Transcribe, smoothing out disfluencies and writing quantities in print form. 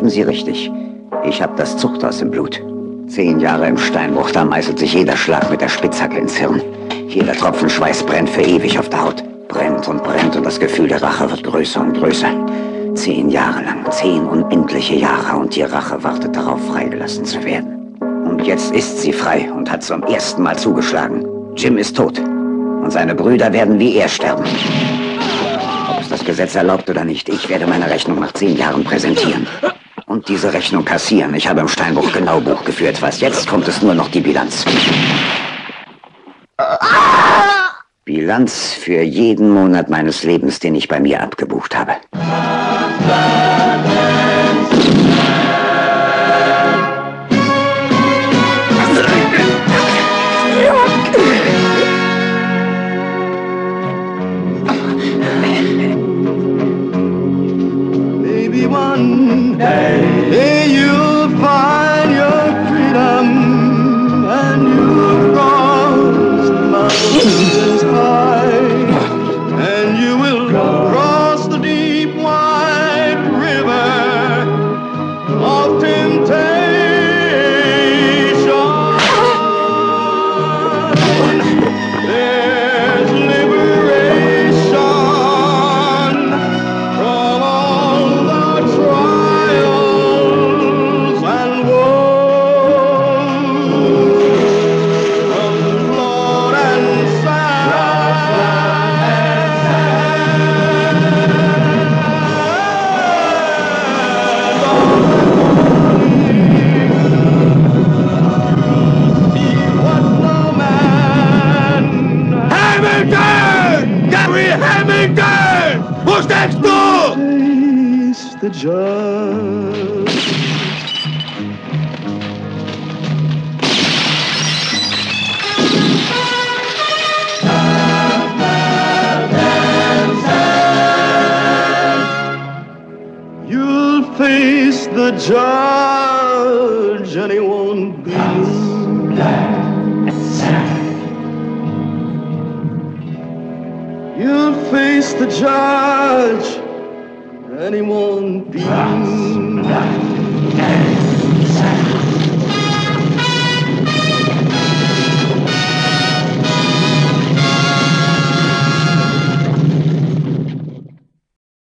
haben Sie richtig. Ich habe das Zuchthaus im Blut. 10 Jahre im Steinbruch, da meißelt sich jeder Schlag mit der Spitzhacke ins Hirn. Jeder Tropfen Schweiß brennt für ewig auf der Haut. Brennt und das Gefühl der Rache wird größer und größer. 10 Jahre lang, 10 unendliche Jahre und die Rache wartet darauf, freigelassen zu werden. Und jetzt ist sie frei und hat zum ersten Mal zugeschlagen. Jim ist tot und seine Brüder werden wie er sterben. Ob es das Gesetz erlaubt oder nicht, ich werde meine Rechnung nach 10 Jahren präsentieren. Und diese Rechnung kassieren. Ich habe im Steinbruch genau Buch geführt. Was jetzt kommt, ist nur noch die Bilanz. Bilanz für jeden Monat meines Lebens, den ich bei mir abgebucht habe. Maybe one day you'll find your freedom and you'll cross the mountains high and you will cross the deep wide river of temptation. There's liberation from all the trials and woes of blood and Hamilton! Gary Hamilton! Wo steckst du? Face the judge. You'll face the judge and he won't be You'll face the judge and he won't be